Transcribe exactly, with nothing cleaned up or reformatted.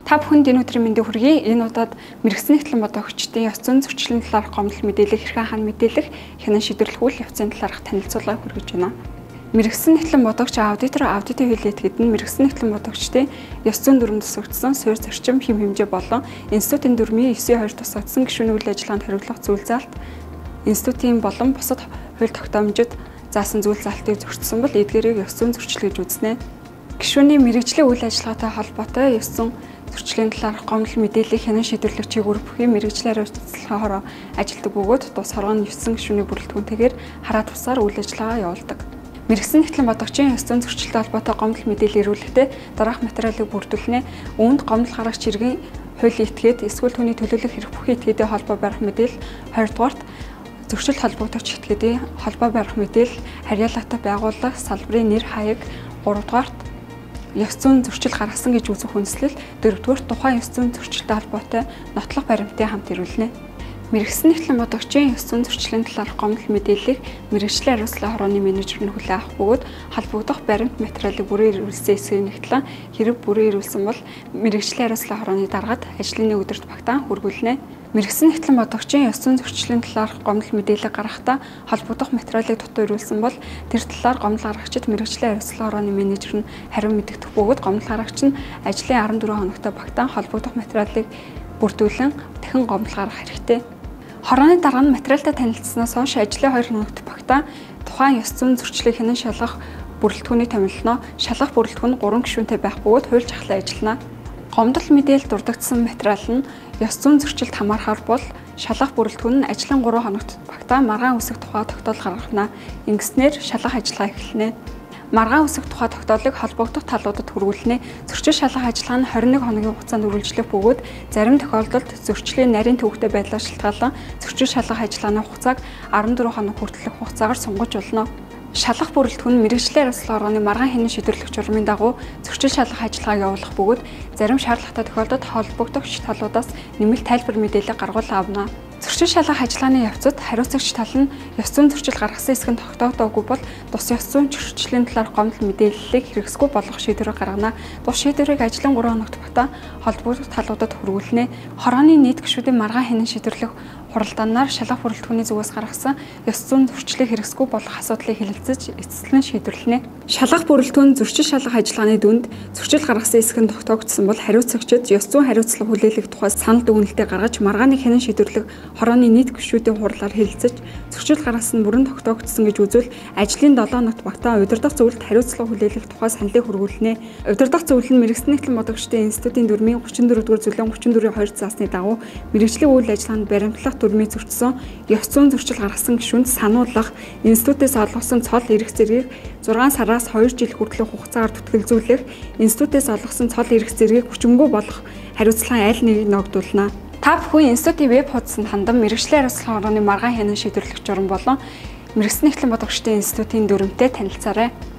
Та бүхэнд энэ өдрийн мэндийг хүргэе. Энэ удаад мэрэгсэн нэгтлэн бодогчдын ёс зүйн зөрчлийн талаарх гомдол мэдээлэл, хэрхэн хаана мэдээлэх, хянан шийдвэрлэх үйл явцын талаарх танилцуулга хүргэж байна. Мэрэгсэн нэгтлэн бодогч аудитор аудитын хууль этгээд нь мэрэгсэн нэгтлэн бодогчдын ёс зүйн дүрм тусгагдсан суурь зарчим, хэм хэмжээ болон институтын дүрмийн девять хоёр тусгагдсан гишүүний үйл ажиллагаанд хариуцлах зүйл заалт, институтын болон бусад хууль тогтоомжид заасан зүйл заалтыг зөрчсөн бол эдгээрийг ёс зүйн зөрчил гэж үзнэ. Гишүүний мэрэгжлийн үйл ажиллагаатай холбоотой ёс зүйн зөрчлийн талаарх гомдол мэдээлэл, хянан шийдвэрлэх чиглэл бүхий мэрэгжлийн хариуцлагаараа ажилтдаг бөгөөд тус хоргоон ертсөн гишүүний бүрэлдэхүүнтэйгээр хараа тусаар үйл ажиллагаа явуулдаг. Мэрэгсэн нэгтлэн бодогчийн ёс зүйн зөрчилтэй холбоотой гомдол мэдээлэл ирүүлэхдээ дараах материалыг бүрдүүлнэ. Үүнд гомдол гаргагч иргэн хуулийн этгээд эсвэл түүний төлөөлөх хэрэг бүхий этгээдийн холбоо барих мэдээлэл, хоёр дугаарт зөрчилд холбогдогч этгээдийн холбоо барих мэдээлэл, харьяалалтай байгууллага, салбарын нэр хаяг, гурав дугаарт ёс зүйн зөрчил гаргасан гэж үзэх хүнслэл, дөрөвдүгээр тухайн ёс зүйн зөрчилтэй холбоотой нотлох баримтын хамт ирүүлнэ. Мэрэгсэн нэгтлэн бодогчийн ёс зүйн зөрчлийн талаарх гомдол мэдээллийг мэрэгжлийн хариуцлага хорооны менежер нь хүлээн авах бөгөөд холбогдох баримт материалыг бүрэн ирүүлсэн эсэхийг нэгтлэн хэрэг бүрэн ирүүлсэн бол мэрэгжлийн хариуцлага хорооны даргад ажлын нэг өдөрт багтаан хүргүүлнэ. Мэрэгсэн нэгтлэн бодогчийн ёс зүйн зөрчлийн талаарх гомдол мэдээлэл гаргахдаа холбогдох материалыг дутуу ирүүлсэн бол тэр талаар гомдол гаргагчид мэрэгжлийн хариуцлага хорооны менежер нь хариу мэдэгдэх бөгөөд гомдол гаргагч нь ажлын арван дөрвөн хоногтой багтаан холбогдох материалыг бүрдүүлэн дахин гомдол гаргах хэрэгтэй. Хорооны дарга нь материалтай танилцсанаас хойш ажлын хоёр хоногт багтаан тухайн ёс зүйн зөрчлийг хянан шалгах бүрэлдэхүүний томилноо шалгах бүрэлдэхүүн гурван гишүүнтэй байх бөгөөд хуульч ахлаа ажиллана. Гомдол мэдээлэл дурддагдсан материал нь ёс зүйн зөрчилд хамаарахаар бол шалгах бүрэлдэхүүн нь ажлын гурван хоногт багтаан маргаан үсэх тухай тогтоол гаргана. Ингэснээр шалгах ажиллагаа эхэлнэ. Маргаан үсэх тухай тогтоолыг холбогдох талуудад хүргүүлнэ. Зөрчил шалгах ажиллагаа нь хорин нэг хоногийн хугацаанд үргэлжлэх бөгөөд зарим тохиолдолд зөрчлийн нарийн төвөгтэй байдлаар шалтгаалan зөрчил шалгах ажиллагааны хугацааг арван дөрвөн хоног хүртэлх хугацаагаар сунгаж болно. Шалгах бүрэлдэхүүн нь мэрэгжлийн хариуцлага хорооны маргаан хянан шийдвэрлэх журмын дагуу зөрчил шалгах ажиллагааг явуулах бөгөөд зарим шаардлагатай тохиолдолд холбогдогч талуудаас нэмэлт тайлбар мэдээлэл гаргуулан авна. Зөрчил шалгах ажиллагааны явцад хариуцагч тал нь ёс зүйн зөрчил гаргасан эсэх нь тогтоогдоогүй бол тус ёс зүйн зөрчлийн талаарх гомдол мэдээллийг хэрэгсгүй болгох шийдвэрийг гаргана. Тус шийдвэрийг ажлын гурван хоногт багтаа холбогдох талуудад хүргүүлнэ. Хорооны нийт гишүүдийн маргаан хянан шийдвэрлэх хуралдаанаар шалгах бүрэлдэхүүний зүгээс гаргасан ёс зүйн зөрчлийг хэрэгсгүй болгох асуудлыг хэлэлцэж эцэслэн шийдвэрлэнэ. Шалгах бүрэлдэхүүн зөрчил шалгах ажиллагааны дүнд зөрчил гаргасан эсэх нь тогтоогдсон бол хариуцагчид ёс зүйн хариуцлага хүлээлгэх тухай санал дүгнэлтээ гаргаж маргааны хянан шийдвэрлэх хорооны нийт гишүүдийн хурлаар хэлэлцэж зөрчил гаргасан бүрэн тогтоогдсон гэж үзвэл ажлын долоон хоногт багтаан удирдах зөвлөлд хариуцлага хүлээлгэх тухай саналыг хүргүүлнэ. Удирдах зөвлөл нь мэрэгсэн нэгтлэн бодогчдын институтын дүрмийн гучин дөрөвдүгээр зүйлэн гучин дөрвийн хоёр заасны дагуу мэрэгжлийн үйл ажиллагаанд баримтлах дүрмийн зөрчсөн ёс зүйн зөрчил гаргасан гишүүнд сануулгах, институтээс олгосон цол эрх зэргийг зургаан сараас хоёр жил хүртэлх хугацаагаар түтгэлзүүлэх, институтээс олгосон цол эрх зэргийг хүчингүй болгох хариуцлагын аль нэгийг ногдуулна. Та бүхэн институтын веб хуудсанд хандан мэрэгжлийн хариуцлага хорооны маргаан хянан шийдвэрлэх журам болон мэрэгсэн нэгтлэн бодогчдын институтын дүрмтэй танилцаарай.